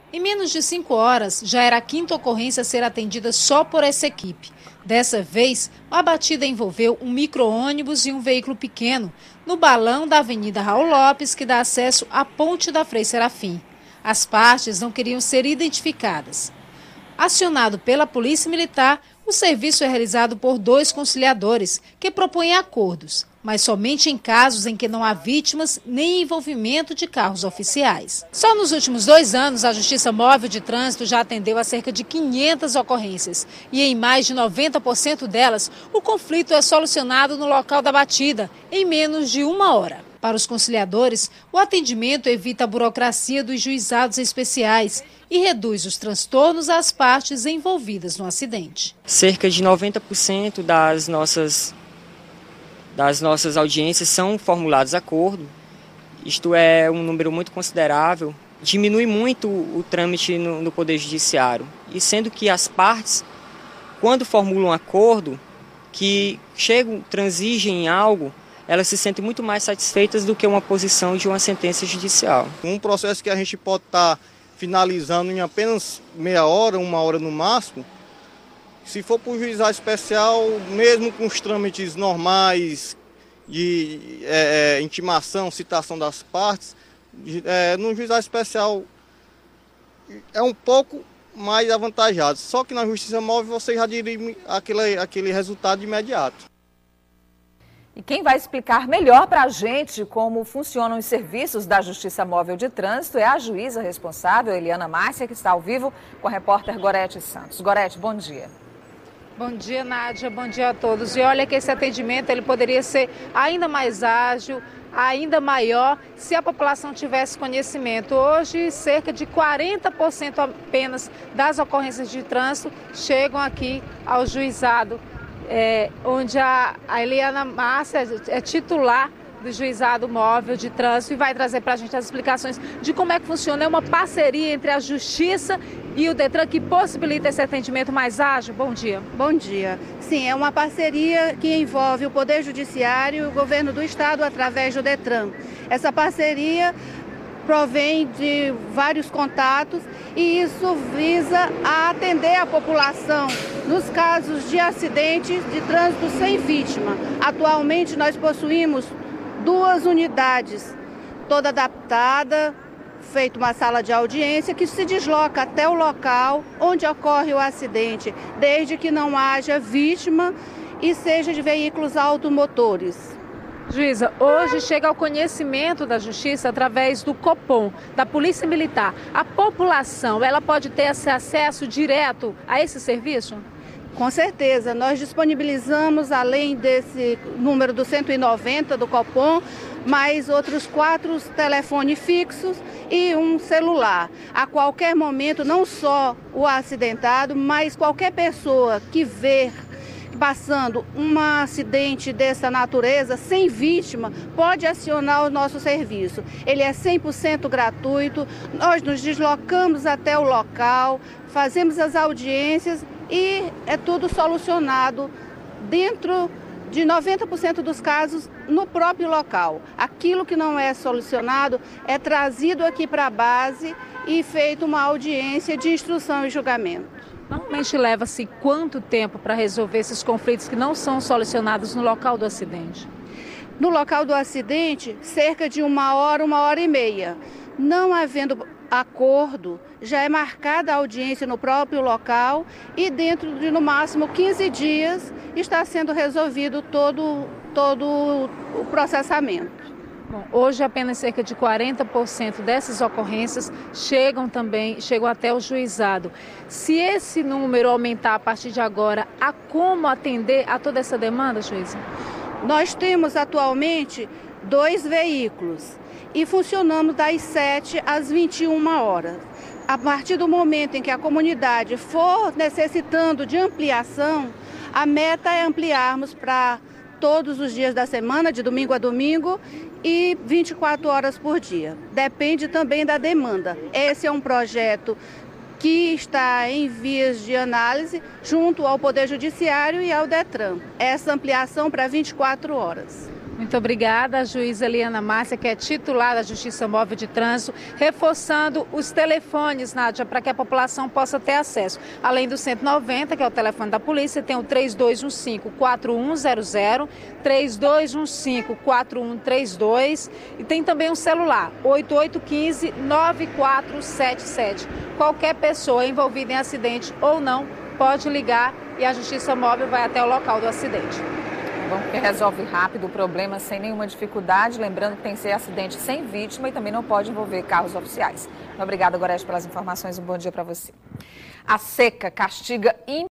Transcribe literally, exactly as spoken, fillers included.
Em menos de cinco horas, já era a quinta ocorrência a ser atendida só por essa equipe. Dessa vez, a batida envolveu um micro-ônibus e um veículo pequeno no balão da Avenida Raul Lopes, que dá acesso à Ponte da Frei Serafim. As partes não queriam ser identificadas. Acionado pela Polícia Militar, o serviço é realizado por dois conciliadores, que propõem acordos, mas somente em casos em que não há vítimas nem envolvimento de carros oficiais. Só nos últimos dois anos, a Justiça Móvel de Trânsito já atendeu a cerca de quinhentas ocorrências e em mais de noventa por cento delas, o conflito é solucionado no local da batida, em menos de uma hora. Para os conciliadores, o atendimento evita a burocracia dos juizados especiais e reduz os transtornos às partes envolvidas no acidente. Cerca de noventa por cento das nossas, das nossas audiências são formulados acordo. Isto é um número muito considerável. Diminui muito o trâmite no, no Poder Judiciário. E sendo que as partes, quando formulam acordo, que chegam, transigem em algo, elas se sentem muito mais satisfeitas do que uma posição de uma sentença judicial. Um processo que a gente pode estar finalizando em apenas meia hora, uma hora no máximo, se for para o juizado especial, mesmo com os trâmites normais de é, intimação, citação das partes, é, no juizado especial é um pouco mais avantajado. Só que na Justiça Móvel você já dirige aquele, aquele resultado imediato. E quem vai explicar melhor para a gente como funcionam os serviços da Justiça Móvel de Trânsito é a juíza responsável, Eliana Márcia, que está ao vivo com a repórter Gorete Santos. Gorete, bom dia. Bom dia, Nádia. Bom dia a todos. E olha que esse atendimento ele poderia ser ainda mais ágil, ainda maior, se a população tivesse conhecimento. Hoje, cerca de quarenta por cento apenas das ocorrências de trânsito chegam aqui ao juizado. É, onde a, a Eliana Márcia é titular do Juizado Móvel de Trânsito e vai trazer para a gente as explicações de como é que funciona. É uma parceria entre a Justiça e o Detran que possibilita esse atendimento mais ágil? Bom dia. Bom dia. Sim, é uma parceria que envolve o Poder Judiciário e o Governo do Estado através do Detran. Essa parceria provém de vários contatos e isso visa a atender a população nos casos de acidentes de trânsito sem vítima. Atualmente nós possuímos duas unidades, toda adaptada, feita uma sala de audiência que se desloca até o local onde ocorre o acidente, desde que não haja vítima e seja de veículos automotores. Juíza, hoje chega ao conhecimento da Justiça através do Copom, da Polícia Militar. A população, ela pode ter esse acesso direto a esse serviço? Com certeza, nós disponibilizamos, além desse número do cento e noventa do Copom, mais outros quatro telefones fixos e um celular. A qualquer momento, não só o acidentado, mas qualquer pessoa que ver passando um acidente dessa natureza, sem vítima, pode acionar o nosso serviço. Ele é cem por cento gratuito, nós nos deslocamos até o local, fazemos as audiências e é tudo solucionado dentro de noventa por cento dos casos no próprio local. Aquilo que não é solucionado é trazido aqui para a base e feita uma audiência de instrução e julgamento. Normalmente leva-se quanto tempo para resolver esses conflitos que não são solucionados no local do acidente? No local do acidente, cerca de uma hora, uma hora e meia. Não havendo acordo, já é marcada a audiência no próprio local e dentro de, no máximo, quinze dias está sendo resolvido todo, todo o processamento. Bom, hoje apenas cerca de quarenta por cento dessas ocorrências chegam também, chegam até o juizado. Se esse número aumentar a partir de agora, há como atender a toda essa demanda, juíza? Nós temos atualmente dois veículos e funcionamos das sete às vinte e uma horas. A partir do momento em que a comunidade for necessitando de ampliação, a meta é ampliarmos para todos os dias da semana, de domingo a domingo, e vinte e quatro horas por dia. Depende também da demanda. Esse é um projeto que está em vias de análise junto ao Poder Judiciário e ao Detran. Essa ampliação para vinte e quatro horas. Muito obrigada, a juíza Eliana Márcia, que é titular da Justiça Móvel de Trânsito, reforçando os telefones, Nádia, para que a população possa ter acesso. Além do cento e noventa, que é o telefone da polícia, tem o três dois um cinco, quatro um zero zero, três dois um cinco, quatro um três dois e tem também um celular, oito oito um cinco, nove quatro sete sete. Qualquer pessoa envolvida em acidente ou não pode ligar e a Justiça Móvel vai até o local do acidente. Bom, porque resolve rápido o problema sem nenhuma dificuldade. Lembrando que tem que ser acidente sem vítima e também não pode envolver carros oficiais. Obrigada, Gorete, pelas informações. Um bom dia para você. A seca castiga